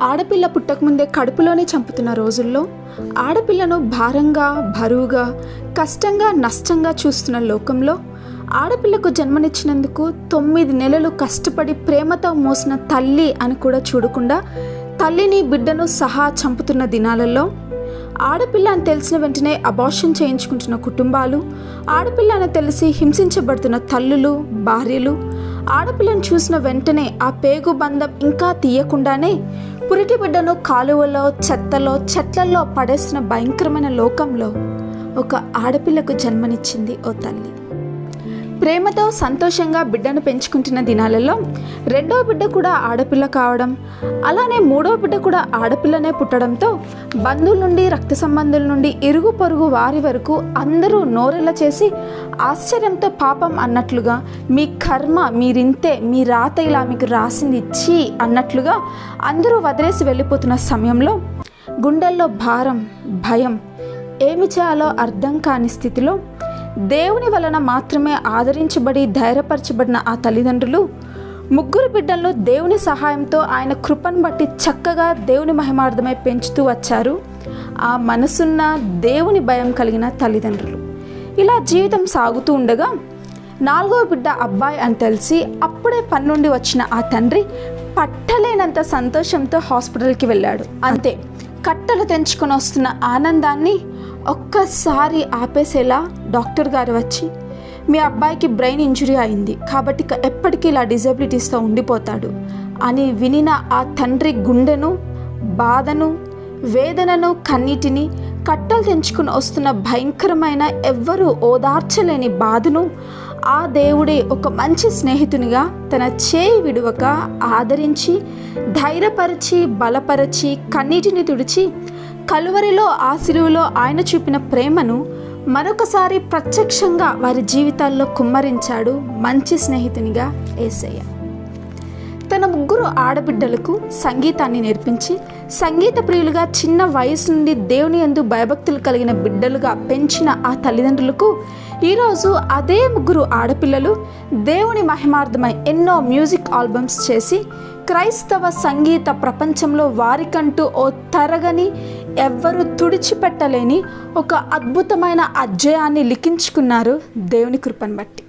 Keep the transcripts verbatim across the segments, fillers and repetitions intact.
ఆడపిల్ల పుట్టకముందే కడుపులోనే చంపుతున్న రోజుల్లో ఆడపిల్లను భారంగా, బరువుగా, కష్టంగా, నష్టంగా చూస్తున్న లోకంలో ఆడపిల్లకు జన్మనిచ్చినందుకు తొమ్మిది నెలలు కష్టపడి ప్రేమతో మోసిన తల్లి అని కూడా చూడకుండా తల్లిని బిడ్డను సహా చంపుతున్న దినాలలో ఆడపిల్ల అని తెలిసిన వెంటనే అబార్షన్ చేయించుకుంటున్న కుటుంబాలు, ఆడపిల్ల అని తెలిసి హింసించబడుతున్న తల్లులు, భార్యలు, ఆడపిల్లను చూసిన వెంటనే ఆ పేగు బంధం ఇంకా తీయకుండానే పురిటి బిడ్డను కాలువలో, చెత్తలో, చెట్లల్లో పడేస్తున్న భయంకరమైన లోకంలో ఒక ఆడపిల్లకు జన్మనిచ్చింది ఓ తల్లి. ప్రేమతో సంతోషంగా బిడ్డను పెంచుకుంటున్న దినాలలో రెండో బిడ్డ కూడా ఆడపిల్ల కావడం, అలానే మూడో బిడ్డ కూడా ఆడపిల్లనే పుట్టడంతో బంధువుల నుండి, రక్త సంబంధుల నుండి, ఇరుగు పొరుగు వారి వరకు అందరూ నోరెళ్ళ చేసి ఆశ్చర్యంతో పాపం అన్నట్లుగా, మీ కర్మ మీరింతే, మీ రాత ఇలా మీకు రాసింది ఇచ్చి అన్నట్లుగా అందరూ వదిలేసి వెళ్ళిపోతున్న సమయంలో గుండెల్లో భారం, భయం, ఏమి చేయాలో అర్థం కాని స్థితిలో దేవుని వలన మాత్రమే ఆదరించబడి ధైర్యపరచబడిన ఆ తల్లిదండ్రులు ముగ్గురు బిడ్డలను దేవుని సహాయంతో ఆయన కృపను బట్టి చక్కగా దేవుని మహిమార్థమై పెంచుతూ వచ్చారు ఆ మనసున్న దేవుని భయం కలిగిన తల్లిదండ్రులు. ఇలా జీవితం సాగుతూ ఉండగా నాలుగో బిడ్డ అబ్బాయి అని తెలిసి అప్పుడే పని నుండి వచ్చిన ఆ తండ్రి పట్టలేనంత సంతోషంతో హాస్పిటల్కి వెళ్ళాడు. అంతే, కట్టలు తెంచుకొని వస్తున్న ఆనందాన్ని ఒక్కసారి ఆపేసేలా డాక్టర్ గారు వచ్చి, మీ అబ్బాయికి బ్రెయిన్ ఇంజురీ అయింది కాబట్టి ఎప్పటికీ ఇలా డిజబిలిటీస్తో ఉండిపోతాడు అని వినిన ఆ తండ్రి గుండెను, బాధను, వేదనను, కన్నీటిని, కట్టలు తెంచుకుని వస్తున్న భయంకరమైన ఎవ్వరూ ఓదార్చలేని బాధను ఆ దేవుడే ఒక మంచి స్నేహితునిగా తన చేయి విడువక ఆదరించి, ధైర్యపరిచి, బలపరిచి, కన్నీటిని తుడిచి కలువరిలో ఆ సిలువలో ఆయన చూపిన ప్రేమను మరొకసారి ప్రత్యక్షంగా వారి జీవితాల్లో కుమ్మరించాడు మంచి స్నేహితునిగా యేసయ్య. తన ముగ్గురు ఆడబిడ్డలకు సంగీతాన్ని నేర్పించి సంగీత ప్రియులుగా చిన్న వయసు నుండి దేవుని యందు భయభక్తులు కలిగిన బిడ్డలుగా పెంచిన ఆ తల్లిదండ్రులకు ఈరోజు అదే ముగ్గురు ఆడపిల్లలు దేవుని మహిమార్థమై ఎన్నో మ్యూజిక్ ఆల్బమ్స్ చేసి క్రైస్తవ సంగీత ప్రపంచంలో వారికంటూ ఓ తరగని, ఎవ్వరూ తుడిచిపెట్టలేని ఒక అద్భుతమైన అధ్యాయాన్ని లిఖించుకున్నారు దేవుని కృపను బట్టి.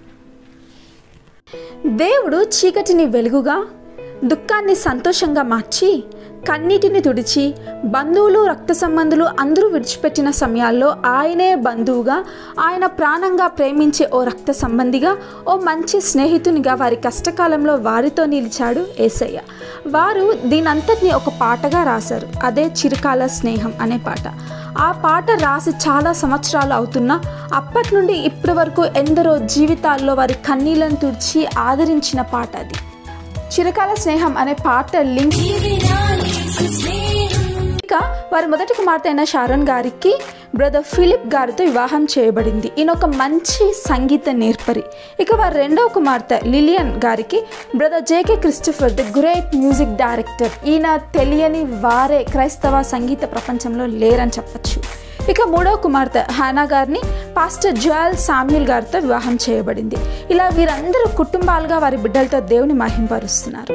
దేవుడు చీకటిని వెలుగుగా, దుఃఖాన్ని సంతోషంగా మార్చి, కన్నీటిని తుడిచి, బంధువులు, రక్త సంబంధులు అందరూ విడిచిపెట్టిన సమయాల్లో ఆయనే బంధువుగా, ఆయన ప్రాణంగా ప్రేమించే ఓ రక్త సంబంధిగా, ఓ మంచి స్నేహితునిగా వారి కష్టకాలంలో వారితో నిలిచాడు యేసయ్య. వారు దీనంతటిని ఒక పాటగా రాశారు. అదే చిరకాల స్నేహం అనే పాట. ఆ పాట రాసి చాలా సంవత్సరాలు అవుతున్నా అప్పటి నుండి ఇప్పటి వరకు ఎందరో జీవితాల్లో వారి కన్నీళ్లను తుడిచి ఆదరించిన పాట అది. చిరకాల స్నేహం అనే పాట లింక్ ఇక వారి మొదటి కుమార్తె అయిన షారోన్ గారికి బ్రదర్ ఫిలిప్ గారితో వివాహం చేయబడింది. ఈయన ఒక మంచి సంగీత నేర్పరి. ఇక వారి రెండవ కుమార్తె లిలియన్ గారికి brother JK Christopher the great music director. ఈయన తెలియని వారే క్రైస్తవ సంగీత ప్రపంచంలో లేరని చెప్పచ్చు. ఇక మూడవ కుమార్తె హానా గారిని పాస్టర్ జోయల్ సామ్యూల్ గారితో వివాహం చేయబడింది. ఇలా వీరందరూ కుటుంబాలుగా వారి బిడ్డలతో దేవుని మహింపరుస్తున్నారు.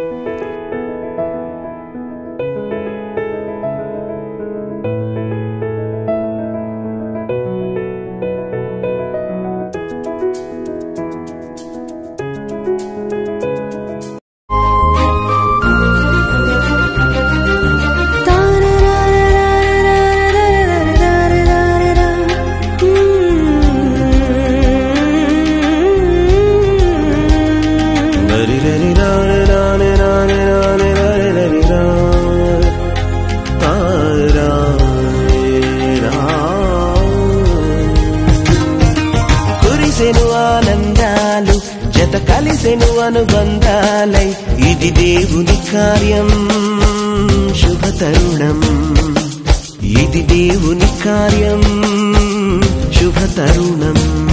ఆనందాలు జత కలిసెను అనుబంధాలై ఇది దేవుని కార్యం శుభతరుణం. ఇది దేవుని కార్యం శుభతరుణం.